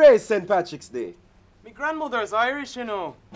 Today is St. Patrick's Day. Me grandmother's Irish, you know.